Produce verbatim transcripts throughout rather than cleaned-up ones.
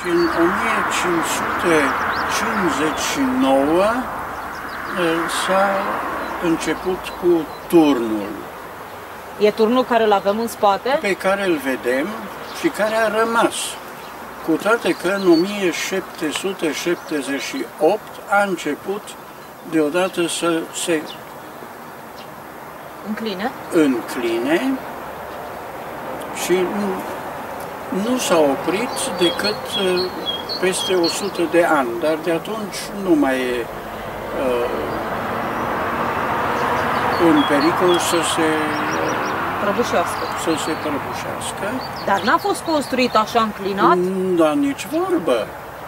prin o mie cinci sute cincizeci și nouă s-a început cu turnul. E turnul care îl avem în spate? Pe care îl vedem și care a rămas. Cu toate că în o mie șapte sute șaptezeci și opt a început deodată să se încline, încline și nu s-a oprit decât peste o sută de ani, dar de atunci nu mai e uh, în pericol să se prăbușească. să se prăbușească. Dar n-a fost construit așa înclinat? Da, nici vorbă.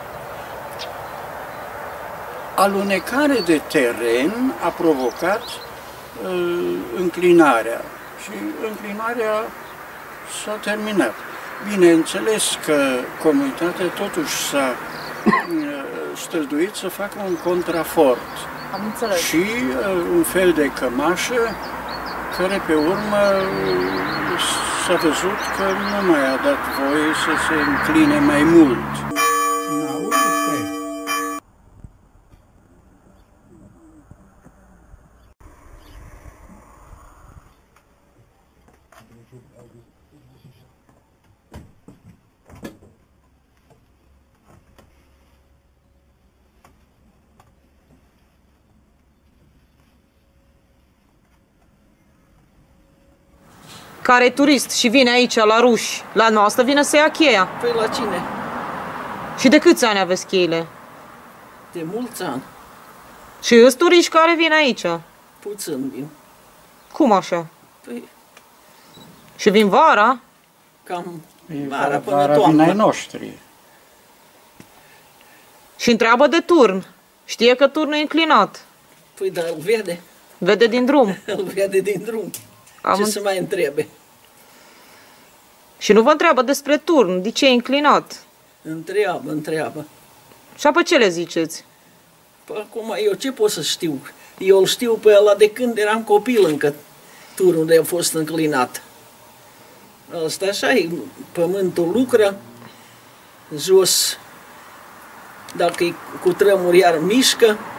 Alunecare de teren a provocat uh, înclinarea și înclinarea s-a terminat. Bineînțeles că comunitatea totuși s-a uh, străduit să facă un contrafort. Am înțeles. Și uh, un fel de cămașă care pe urmă s-a văzut că nu mai a dat voie să se încline mai mult. Care e turist și vine aici la ruși, la noastră, vine să ia cheia. Păi la cine? Și de câți ani aveți cheile? De mulți ani. Și îți turiști care vin aici? Puțin vin. Cum așa? Păi... Și vin vara? Cam vara până vara toamnă. vin ai noștri. Și întreabă de turn. Știe că turnul e înclinat. Păi dar îl vede. Vede din drum. Îl vede din drum. Am Ce în... să mai întrebe? Și nu vă întreabă despre turn, de ce e înclinat? Întreabă, întreabă. Și apoi ce le ziceți? Păi acum eu ce pot să știu? Eu îl știu pe ăla de când eram copil încă turnul de a fost înclinat. Asta așa e, pământul lucră, jos, dacă e cu tremur iar mișcă,